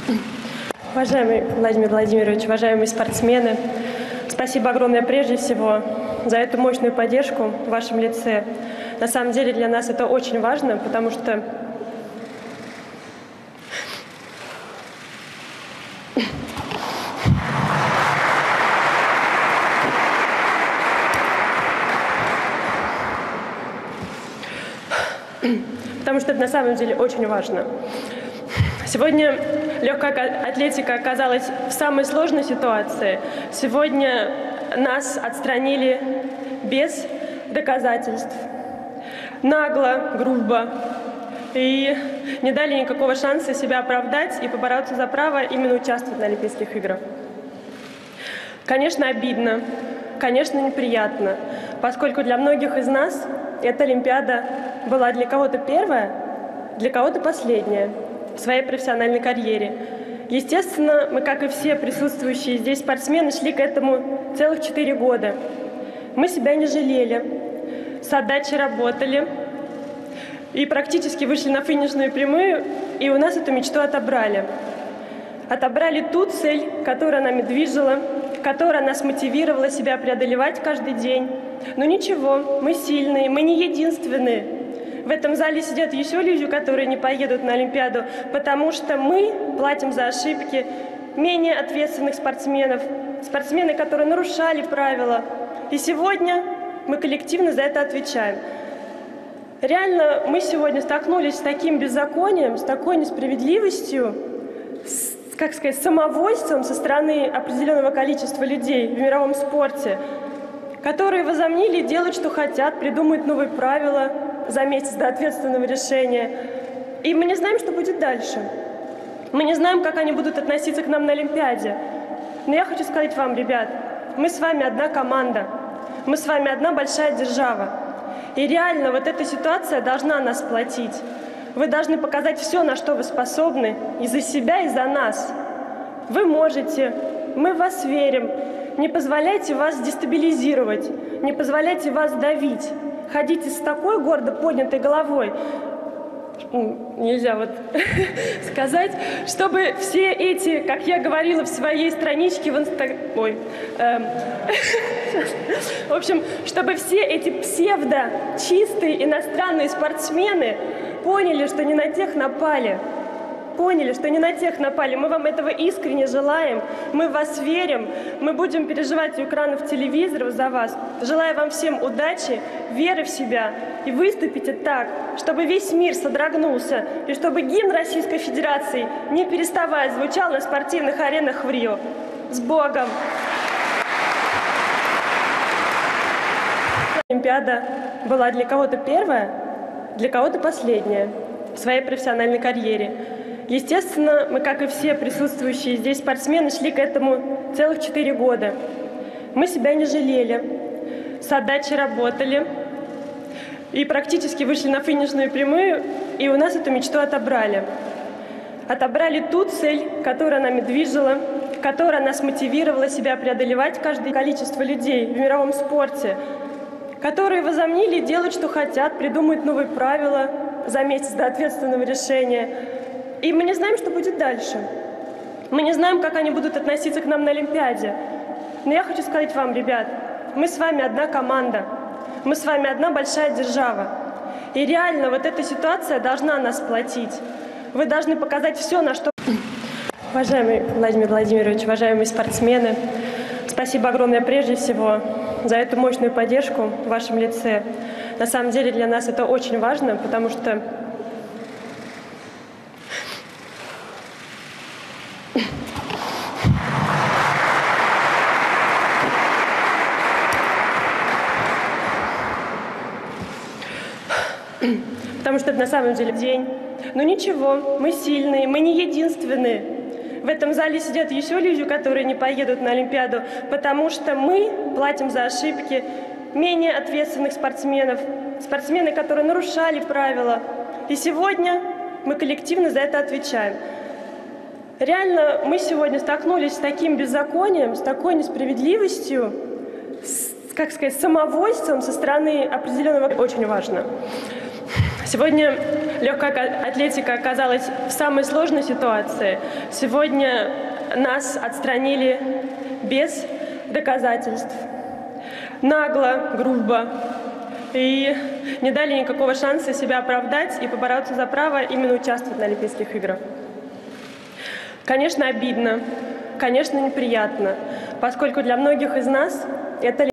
Уважаемый Владимир Владимирович, уважаемые спортсмены, спасибо огромное прежде всего за эту мощную поддержку в вашем лице. На самом деле для нас это очень важно, потому что это на самом деле очень важно. Сегодня легкая атлетика оказалась в самой сложной ситуации. Сегодня нас отстранили без доказательств, нагло, грубо, и не дали никакого шанса себя оправдать и побороться за право именно участвовать на Олимпийских играх. Конечно, обидно, конечно, неприятно, поскольку для многих из нас эта Олимпиада была для кого-то первая, для кого-то последняя в своей профессиональной карьере. Естественно, мы, как и все присутствующие здесь спортсмены, шли к этому целых 4 года. Мы себя не жалели, с отдачей работали и практически вышли на финишную прямую, и у нас эту мечту отобрали. Отобрали ту цель, которая нами движила, которая нас мотивировала себя преодолевать каждый день. Но ничего, мы сильные, мы не единственные. В этом зале сидят еще люди, которые не поедут на Олимпиаду, потому что мы платим за ошибки менее ответственных спортсменов, спортсмены, которые нарушали правила. И сегодня мы коллективно за это отвечаем. Реально, мы сегодня столкнулись с таким беззаконием, с такой несправедливостью, как сказать, самовольством со стороны определенного количества людей в мировом спорте, которые возомнили делать, что хотят, придумают новые правила за месяц до ответственного решения. И мы не знаем, что будет дальше. Мы не знаем, как они будут относиться к нам на Олимпиаде. Но я хочу сказать вам, ребят, мы с вами одна команда, мы с вами одна большая держава. И реально вот эта ситуация должна нас сплотить. Вы должны показать все, на что вы способны, и за себя, и за нас. Вы можете, мы в вас верим. Не позволяйте вас дестабилизировать, не позволяйте вас давить. Ходите с такой гордо поднятой головой, нельзя вот сказать, чтобы все эти, как я говорила в своей страничке в Инстаграме, в общем, чтобы все эти псевдо-чистые иностранные спортсмены поняли, что не на тех напали. Поняли, что не на тех напали. Мы вам этого искренне желаем. Мы в вас верим. Мы будем переживать у экранов телевизоров за вас. Желаю вам всем удачи, веры в себя. И выступите так, чтобы весь мир содрогнулся. И чтобы гимн Российской Федерации, не переставая, звучал на спортивных аренах в Рио. С Богом! Олимпиада была для кого-то первая, для кого-то последняя в своей профессиональной карьере. Естественно, мы, как и все присутствующие здесь спортсмены, шли к этому целых 4 года. Мы себя не жалели, с отдачей работали и практически вышли на финишную прямую, и у нас эту мечту отобрали. Отобрали ту цель, которая нами движила, которая нас мотивировала себя преодолевать каждое количество людей в мировом спорте, которые возомнили делать, что хотят, придумают новые правила за месяц до ответственного решения. И мы не знаем, что будет дальше. Мы не знаем, как они будут относиться к нам на Олимпиаде. Но я хочу сказать вам, ребят, мы с вами одна команда, мы с вами одна большая держава. И реально вот эта ситуация должна нас сплотить. Вы должны показать все, на что... Уважаемый Владимир Владимирович, уважаемые спортсмены, спасибо огромное прежде всего за эту мощную поддержку в вашем лице. На самом деле для нас это очень важно, потому что это на самом деле день. Но ничего, мы сильные, мы не единственные. В этом зале сидят еще люди, которые не поедут на Олимпиаду, потому что мы платим за ошибки менее ответственных спортсменов, спортсмены, которые нарушали правила. И сегодня мы коллективно за это отвечаем. Реально, мы сегодня столкнулись с таким беззаконием, с такой несправедливостью, как сказать, самовольством со стороны определенного... Очень важно. Сегодня легкая атлетика оказалась в самой сложной ситуации. Сегодня нас отстранили без доказательств, нагло, грубо, и не дали никакого шанса себя оправдать и побороться за право именно участвовать на Олимпийских играх. Конечно, обидно, конечно, неприятно, поскольку для многих из нас это